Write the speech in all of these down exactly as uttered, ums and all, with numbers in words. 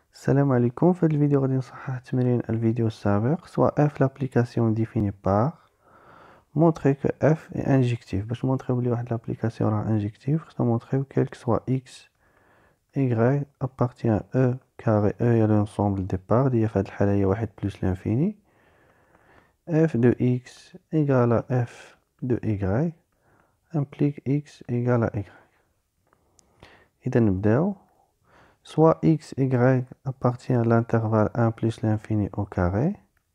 السلام عليكم. في هذا الفيديو غادي نصحح تمرين الفيديو السابق سواء f l'application définie par montrer que f est injective. باش نمونطريو بلي واحد l'application راه injective خصنا نمونطريو quel que soit x y appartient à e carré e هي l'ensemble départ اللي هي في هاد الحالة هي واحد plus l'infini f de x égale à f de y implique x égale à y. إذا نبداو soit x, y appartient à l'intervalle un plus l'infini au carré.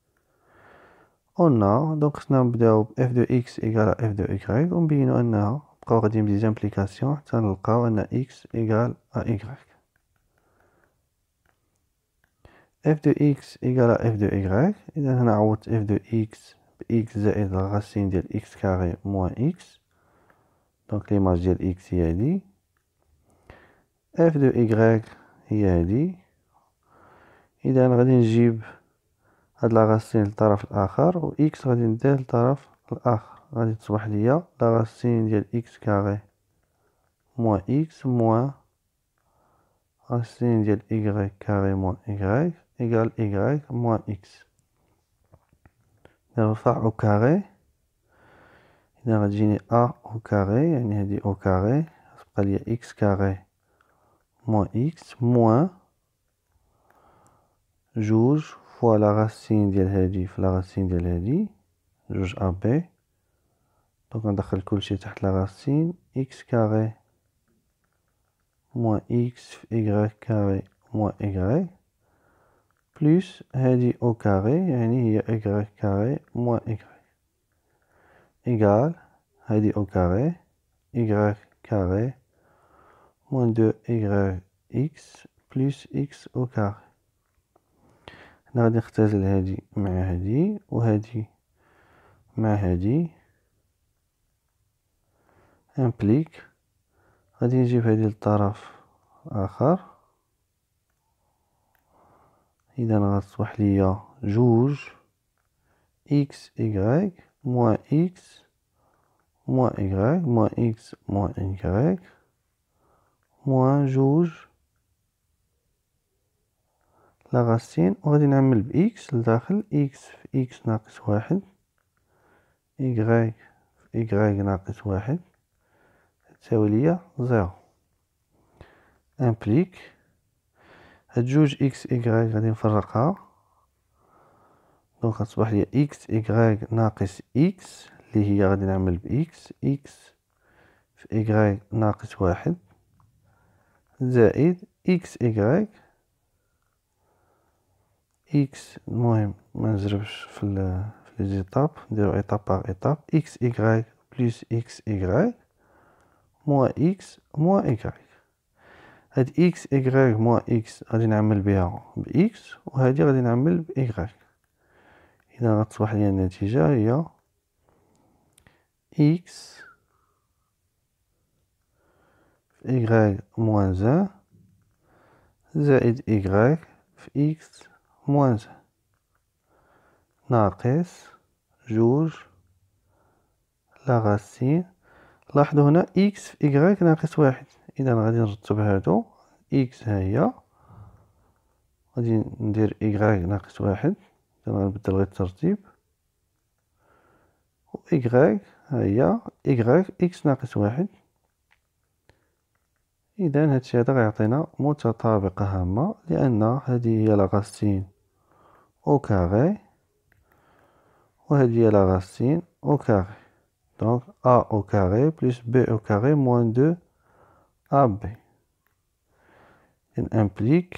On a, donc خصنا نبداو ب f de x égale à f de y ونبينو أنها نبقاو غاديين بدي زامبليكاسيون حتى نلقاو أن x égale à y. f de x égale à f de y. إذا هنا عوضت f de x ب x زائد لا راسين ديال x carré moins x. دونك ليماج ديال x هي هادي. f de y هي هادي. إذا غادي نجيب هاد لا راسين للطرف الآخر و x غادي ندير للطرف الآخر غادي تصبح ليا لا راسين ديال x كاري موان x موان راسين ديال y كاري موان y إيكال y موان x. نرفع أو كاري إذا غتجيني a أو كاري يعني هادي أو كاري غتبقى ليا x كاري موان x موان جوج فوا لا راسين ديال هادي في لا راسين ديال هادي جوج أ بي. دونك ندخل كلشي تحت لا راسين x كاري موان x في y كاري موان y بلس هادي أو كاري يعني هي y كاري موان y إيكال هادي أو كاري y كاري موان دو y x بلس x أو كاري. هنا غادي نختزل هادي مع هادي وهادي مع هادي امبليك غادي نجيب هادي للطرف الآخر. إذا غتصبح ليا جوج x y موان x موان y موان x موان y موان جوج لا راسين وغادي نعمل ب x لداخل x في x ناقص واحد y في y ناقص واحد تساوي ليا زيرو. امبليك هاد جوج x y غادي نفرقها دونك غتصبح ليا x y ناقص x اللي هي غادي نعمل ب x x في y ناقص واحد زائد x y x المهم ما نجربش في ال في لي زيتاب نديرو ايطاب باغ ايطاب x y بلس x y موان x موان y. هاد x y موان x غادي نعمل بها ب x وهادي غادي نعمل ب y. إذا غتصبح ليا النتيجة هي x في y موان زان زائد y في x موان زان ناقص جوج لا راسين. لاحظوا هنا x في y ناقص واحد. إذا غادي نرتب هادو x هاهي غادي ندير y ناقص واحد إذا غنبدل غير الترتيب و y هاهي y x ناقص واحد. إذا هادشي هذا غيعطينا متطابقة هامة لأن هذه هي لا راسين أو كاري وهذه هي لا راسين أو كاري. دونك a au carré plus b au carré moins deux a b. Il implique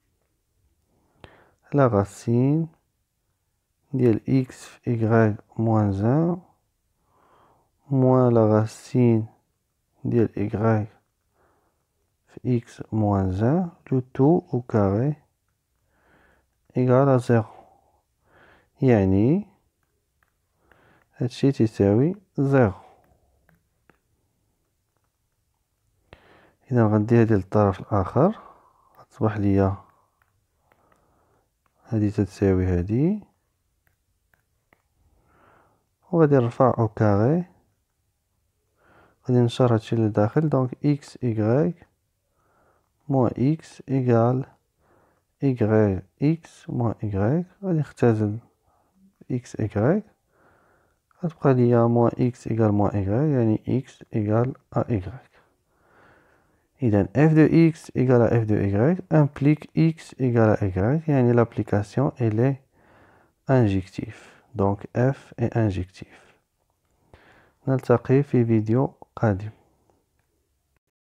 la racine ديال x في y moins un moins la racine ديال y في x moins un le tout au carré égal à zéro. يعني هادشي تساوي زيرو. إذا غندي هادي للطرف الآخر غتصبح ليا هادي تتساوي هادي وغادي نرفع أو كاري غادي نشر هادشي لداخل دونك x y موان x إيكال y x moins y غادي نختزل x y غتبقى ليا moins x égale moins y يعني x égale à y. إذا f de x égale à f de y implique x égale à y يعني l'application elle est injective. donc f est injective. نلتقي في فيديو قادم.